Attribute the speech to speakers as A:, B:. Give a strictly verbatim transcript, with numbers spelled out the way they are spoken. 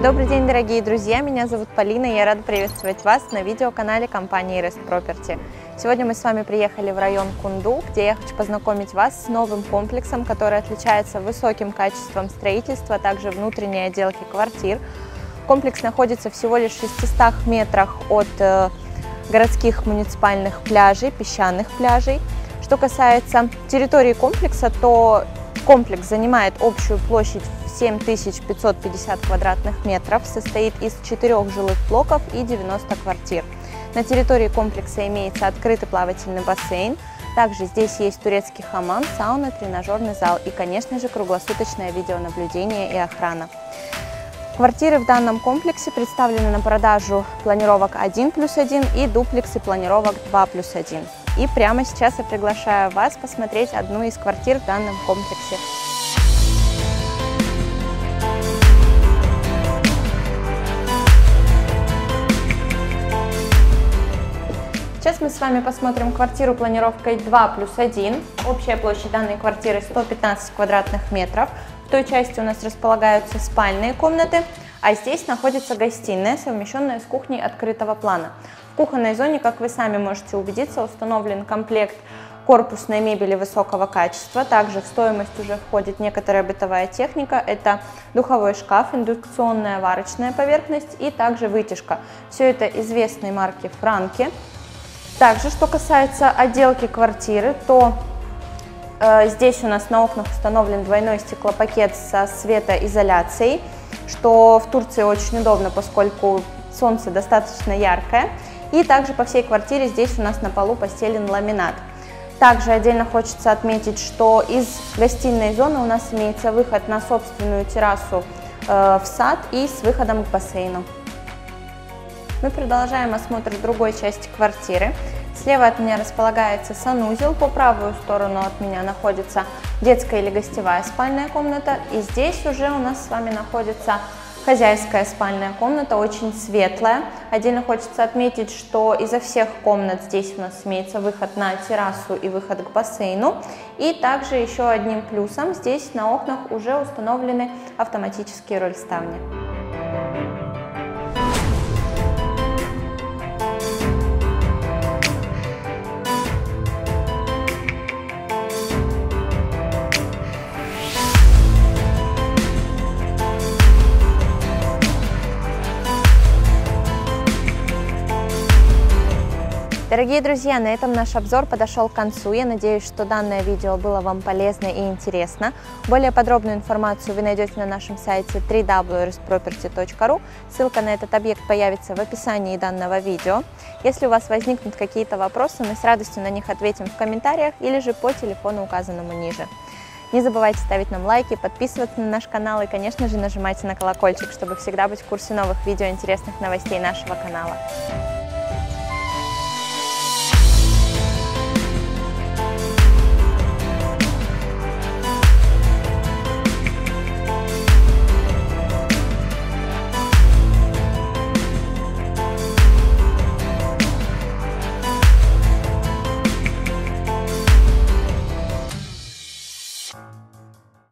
A: Добрый день, дорогие друзья! Меня зовут Полина, и я рада приветствовать вас на видеоканале компании Rest Property. Сегодня мы с вами приехали в район Кунду, где я хочу познакомить вас с новым комплексом, который отличается высоким качеством строительства, а также внутренней отделки квартир. Комплекс находится всего лишь в шестистах метрах от э, городских муниципальных пляжей, песчаных пляжей. Что касается территории комплекса, то комплекс занимает общую площадь в семь тысяч пятьсот пятьдесят квадратных метров, состоит из четырёх жилых блоков и девяноста квартир. На территории комплекса имеется открытый плавательный бассейн, также здесь есть турецкий хамам, сауна, тренажерный зал и, конечно же, круглосуточное видеонаблюдение и охрана. Квартиры в данном комплексе представлены на продажу планировок один плюс один и дуплексы планировок два плюс один. И прямо сейчас я приглашаю вас посмотреть одну из квартир в данном комплексе. Сейчас мы с вами посмотрим квартиру планировкой два плюс один. Общая площадь данной квартиры сто пятнадцать квадратных метров. В той части у нас располагаются спальные комнаты, а здесь находится гостиная, совмещенная с кухней открытого плана. В кухонной зоне, как вы сами можете убедиться, установлен комплект корпусной мебели высокого качества. Также в стоимость уже входит некоторая бытовая техника. Это духовой шкаф, индукционная варочная поверхность и также вытяжка. Все это известной марки Франки. Также, что касается отделки квартиры, то э, здесь у нас на окнах установлен двойной стеклопакет со светоизоляцией, что в Турции очень удобно, поскольку солнце достаточно яркое. И также по всей квартире здесь у нас на полу постелен ламинат. Также отдельно хочется отметить, что из гостиной зоны у нас имеется выход на собственную террасу э, в сад и с выходом к бассейну. Мы продолжаем осмотр другой части квартиры. Слева от меня располагается санузел, по правую сторону от меня находится детская или гостевая спальная комната. И здесь уже у нас с вами находится хозяйская спальная комната, очень светлая. Отдельно хочется отметить, что изо всех комнат здесь у нас имеется выход на террасу и выход к бассейну. И также еще одним плюсом здесь на окнах уже установлены автоматические рольставни. Дорогие друзья, на этом наш обзор подошел к концу. Я надеюсь, что данное видео было вам полезно и интересно. Более подробную информацию вы найдете на нашем сайте дабл ю дабл ю дабл ю точка рест проперти точка ру. Ссылка на этот объект появится в описании данного видео. Если у вас возникнут какие-то вопросы, мы с радостью на них ответим в комментариях или же по телефону, указанному ниже. Не забывайте ставить нам лайки, подписываться на наш канал и, конечно же, нажимайте на колокольчик, чтобы всегда быть в курсе новых видео, интересных новостей нашего канала.